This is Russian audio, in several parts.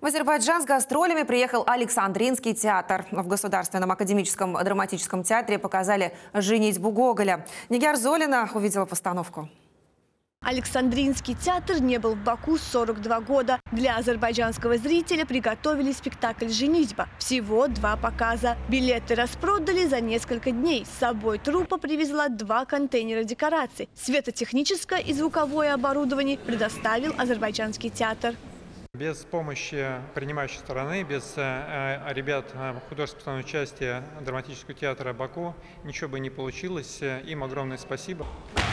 В Азербайджан с гастролями приехал Александринский театр. В Государственном академическом драматическом театре показали «Женитьбу Гоголя». Нигяр Золина увидела постановку. Александринский театр не был в Баку 42 года. Для азербайджанского зрителя приготовили спектакль «Женитьба». Всего 2 показа. Билеты распродали за несколько дней. С собой труппа привезла 2 контейнера декораций. Светотехническое и звуковое оборудование предоставил азербайджанский театр. Без помощи принимающей стороны, без ребят художественного участия драматического театра Баку ничего бы не получилось. Им огромное спасибо.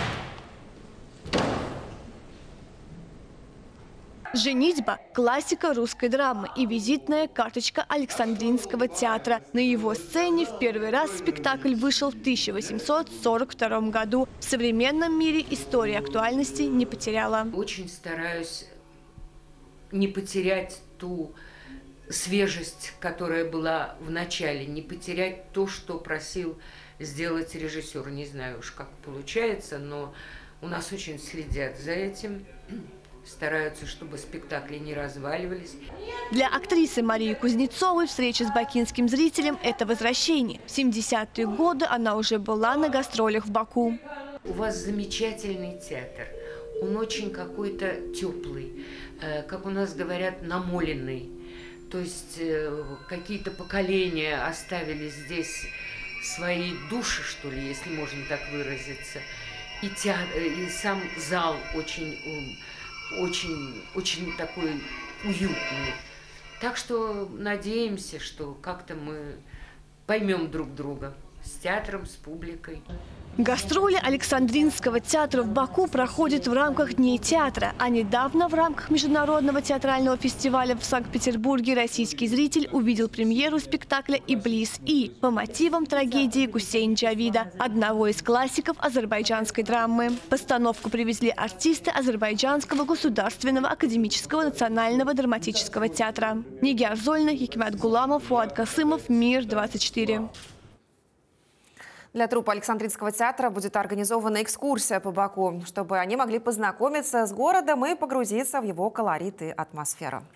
«Женитьба» – классика русской драмы и визитная карточка Александринского театра. На его сцене в первый раз спектакль вышел в 1842 году. В современном мире история актуальности не потеряла. Очень стараюсь не потерять ту свежесть, которая была в начале, не потерять то, что просил сделать режиссер. Не знаю уж, как получается, но у нас очень следят за этим. Стараются, чтобы спектакли не разваливались. Для актрисы Марии Кузнецовой встреча с бакинским зрителем – это возвращение. В 70-е годы она уже была на гастролях в Баку. У вас замечательный театр. Он очень какой-то теплый, как у нас говорят, намоленный. То есть какие-то поколения оставили здесь свои души, что ли, если можно так выразиться. И театр, и сам зал очень такой уютный. Так что надеемся, что как-то мы поймем друг друга с театром, с публикой. Гастроли Александринского театра в Баку проходят в рамках Дней театра. А недавно в рамках Международного театрального фестиваля в Санкт-Петербурге российский зритель увидел премьеру спектакля «Иблис-И» по мотивам трагедии Гусейн Джавида, одного из классиков азербайджанской драмы. Постановку привезли артисты Азербайджанского государственного академического национального драматического театра. Нигяр Золина, Хикмет Гуламов, Фуад Касымов, Мир 24. Для труппы Александринского театра будет организована экскурсия по Баку, чтобы они могли познакомиться с городом и погрузиться в его колорит и атмосферу.